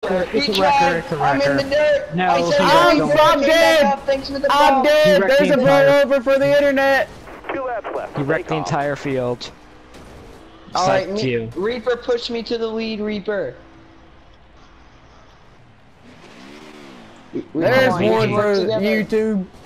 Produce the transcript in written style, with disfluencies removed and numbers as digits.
It's a wrecker. I'm in the dirt. No, I'm dead. I'm dead. There's a blowover for the internet. 2 laps left. You wrecked the entire field. Alright, you. Reaper, push me to the lead, Reaper. There's one for YouTube.